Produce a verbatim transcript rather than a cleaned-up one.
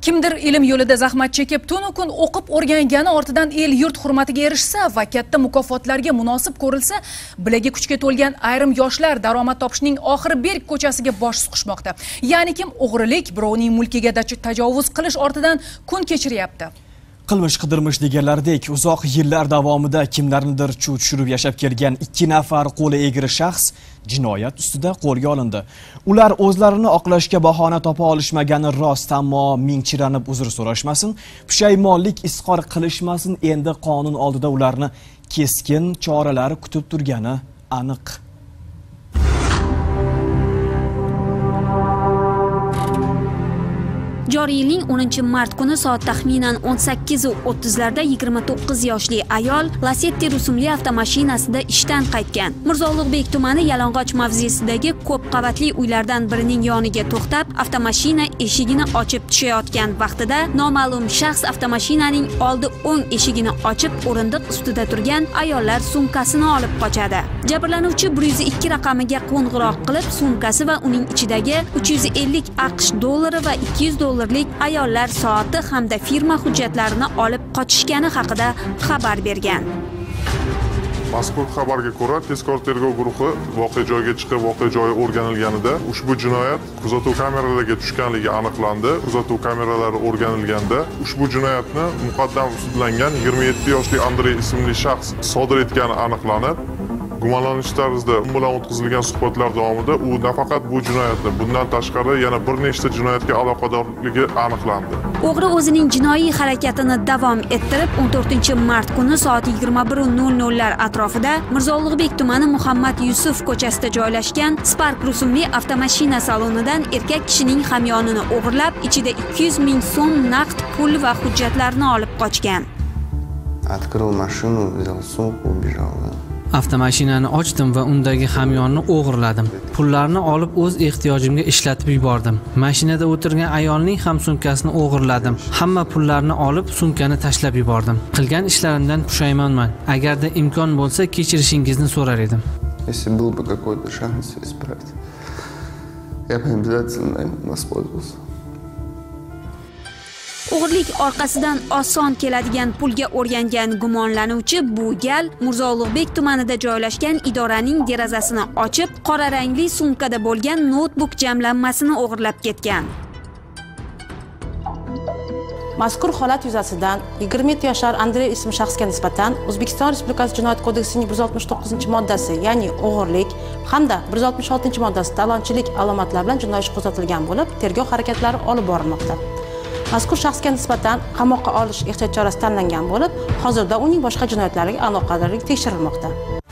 Kimdir ilm yo'lida zahmat chekib, tunu kun o'qib o'rgangani ortidan el yurt hurmatiga erishsa va katta mukofotlarga munosib ko'rilsa, bilagi kuchga to'lgan ayrim yoshlar daromad topishning oxiri berk ko'chasiga bosh suqishmoqda. Ya'ni kim o'g'rilik, birovning mulkiga tajovuz qilish ortidan kun kechiryapti. Qilmish qidirmish deganlardek uzoq yillar davomida kimlarnidir chuv tushirib yashab kelgan ikki nafar qo'li egri shaxs jinoyat ustida qo'lga olindi. Ular o'zlarini oqlashga bahona topa olishmagani rost, ammo mingchiranib uzr so'rashmasin, pushaymonlik izhor qilishmasin, endi qonun oldida ularni keskin choralar kutib turgani aniq. Joriy yilning o'ninchi mart kuni soat taxminan o'n sakkiz o'ttiz larda yigirma to'qqiz yoshli ayol Lacetti rusumli avtomashinasida ishdan qaytgan. Mirzo Ulug'bek tumani Yalang'och mavzesidagi ko'p qavatli uylardan birining yoniga to'xtab, avtomashina eshigini ochib tushayotgan vaqtida noma'lum shaxs avtomashinaning oldi o'ng eshigini ochib, o'rindiq ustida turgan ayollar sumkasini olib qochadi. Jabrlanuvchi bir yuz ikki raqamiga qo'ng'iroq qilib, sumkasi va uning ichidagi uch yuz ellik AQSh dollari va ikki yuz dollar ayollar soati hamda firma hujjatlarini olib qochishgani haqida xabar bergan. Mazkur xabarga ko'ra, tezkor tergov guruhi voqea joyiga chiqib, voqea joyi o'rganilganida ushbu jinoyat kuzatuv kameralariga tushganligi aniqlandi. Kuzatuv kameralari o'rganilganda ushbu jinoyatni muqaddam sudlangan yigirma yetti yoshli Andrey ismli shaxs sodir etgani aniqlanib, gumonlanish tarzida u bilan o'tkazilgan suhbatlar davomida u nafaqat bu jinoyatni, bundan tashqari yana bir nechta jinoyatga aloqadorligi aniqlandi. O'g'ri o'zining jinoiy harakatini davom ettirib, o'n to'rtinchi mart kuni soat yigirma bir nol nol lar atrofida Mirzo Ulug'bek tumani Muhammad Yusuf ko'chasida joylashgan Spark rusumli avtomashina salonidan erkak kishining hamyonini o'g'irlab, ichida ikki yuz ming so'm naqd pul va hujjatlarni olib qochgan. Открыл машину, взял сумку, убежал. Avtomashinani ochdim va undagi hamyonni o'g'irladim. Pullarni olib o'z ehtiyojimga ishlatib yubordim. Mashinada o'tirgan ayolning ham sumkasini o'g'irladim. Hamma pullarni olib sumkani tashlab yubordim. Qilgan ishlarimdan pushaymonman. Agarda imkon bo'lsa, kechirishingizni so'rar edim. Если был бы какой-то шанс исправить, я бы обязательно им воспользовался. O'g'irlik orqasidan oson keladigan pulga o'rgangan gumonlanuvchi bu gal Mirzo Ulug'bek tumanida joylashgan idoraning derazasini ochib, qora rangli sumkada bo'lgan notebook jamlanmasini o'g'irlab ketgan. Mazkur holat yuzasidan yigirma yetti yoshli Andrey ismli shaxsga nisbatan O'zbekiston Respublikasi Jinoyat kodeksining bir yuz oltmish to'qqizinchi moddasi, ya'ni o'g'irlik hamda bir yuz oltmish oltinchi moddasi talonchilik alomatlari bilan jinoiy ish qo'zg'atilgan bo'lib, tergov harakatlari olib borilmoqda. Mazkur shaxsga nisbatan qamoqqa olish ehtiyot chorasi tanlangan bo'lib, hozirda uning boshqa jinoyatlariga aloqadorligi tekshirilmoqda.